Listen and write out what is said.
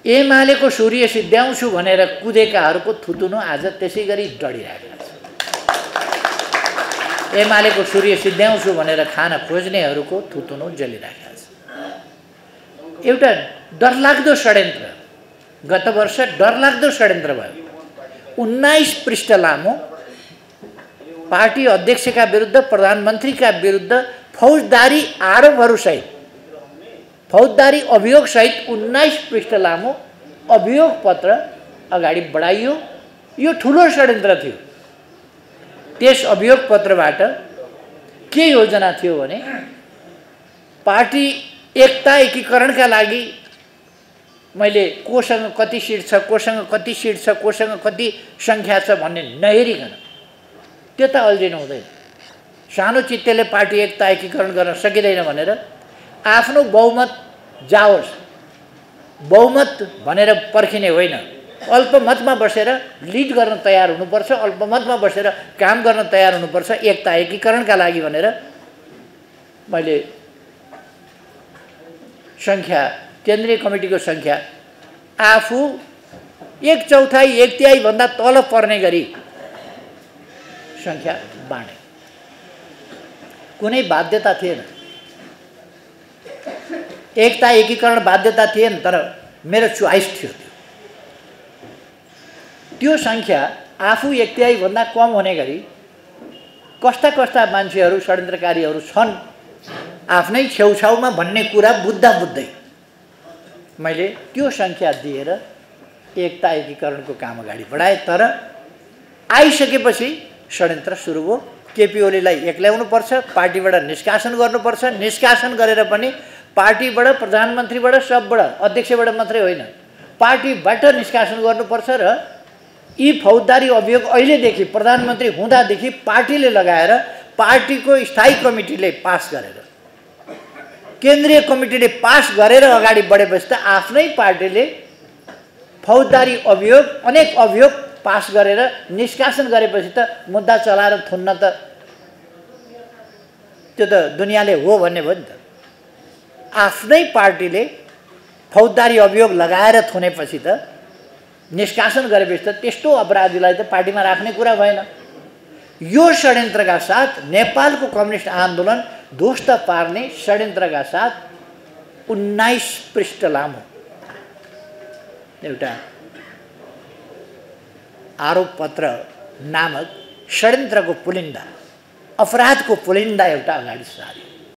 एमालेको सूर्य सिद्ध्याउँछु भनेर कुदेकाहरूको थुतुनो आज त्यसै गरी डढिरहेको छ। एमालेको सूर्य सिद्ध्याउँछु भनेर खान खोज्नेहरूको थुतुनो जलिरहेको छ। एउटा डरलाग्दो षड्यन्त्र गत वर्ष डरलाग्दो षड्यन्त्र भयो। 19 पृष्ठ लामो पार्टी अध्यक्षका विरुद्ध प्रधानमन्त्रीका विरुद्ध फौजदारी आरोपहरूसहित फौजदारी अभियोगसहित 19 पृष्ठ लामो अभियोग पत्र अगाडि बढाइयो। यो ठुलो षड्यन्त्र थियो। त्यस अभियोग पत्रबाट के योजना थियो भने पार्टी एकता एकीकरणका लागि मैले कोसँग कति सिट छ, कोसँग कति सिट छ, कोसँग कति सङ्ख्या छ भन्ने नहेरिकन त्यता अल्झिनु हुँदैन। सानो चित्तले पार्टी एकता एकीकरण गर्न सकिँदैन भनेर आफ्नो बहुमत जाओस्, बहुमत भनेर पर्खिने होइन, अल्पमतमा बसेर लिड गर्न तयार हुनुपर्छ, अल्पमतमा बसेर काम गर्न तयार हुनुपर्छ एकता एकीकरणका लागि भनेर मैले सङ्ख्या केन्द्रीय कमिटीको सङ्ख्या आफू 1/4 1/3 भन्दा तल पर्ने गरी सङ्ख्या बाँडे। कुनै बाध्यता थिएन, एकता एकीकरण बाध्यता थिएन, तर मेरो चोइस थियो। त्यो सङ्ख्या आफू 1/3 भन्दा कम हुने गरी कस्ता कस्ता मान्छेहरू षड्यन्त्रकारीहरू छन् आफ्नै छेउछाउमा भन्ने कुरा बुझ्दै मैले त्यो सङ्ख्या दिएर एकता एकीकरणको काम अगाडि बढाएँ। तर आइसकेपछि षड्यन्त्र सुरु भयो। केपी ओलीलाई एक्ल्याउनुपर्छ, पार्टीबाट निष्कासन गर्नुपर्छ, निष्कासन गरेर पनि पार्टीबाट, प्रधानमन्त्रीबाट, सबबाट, अध्यक्षबाट मात्रै होइन, पार्टीबाट निष्कासन गर्नुपर्छ र यी फौजदारी अभियोग अहिलेदेखि प्रधानमन्त्री हुँदादेखि पार्टीले लगाएर पार्टीको स्थायी कमिटीले पास गरेर केन्द्रीय कमिटीले पास गरेर अगाडि बढेपछि त आफ्नै पार्टीले फौजदारी अभियोग अनेक अभियोग पास गरेर निष्कासन गरेपछि त मुद्दा चलाएर थुन्न त त्यो त दुनियाँले हो भन्ने भयो नि त। आफ्नै पार्टीले फौजदारी अभियोग लगाएर थुनेपछि त निष्कासन गरेपछि त त्यस्तो अपराधीलाई त पार्टीमा राख्ने कुरा भएन। यो षड्यन्त्रका साथ नेपालको कम्युनिस्ट आन्दोलन ध्वस्त पार्ने षड्यन्त्रका साथ 19 पृष्ठ लामो एउटा आरोप पत्र नामक षड्यन्त्रको पुलिन्दा, अपराधको पुलिन्दा एउटा अगाडि सार्यो।